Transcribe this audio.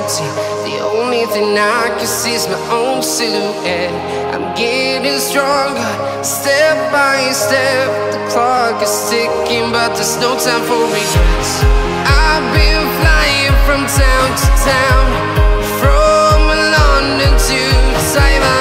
empty. The only thing I can see is my own silhouette. I'm getting stronger, step by step. The clock is ticking, but there's no time for regrets. I've been flying from town to town, from London to Taiwan.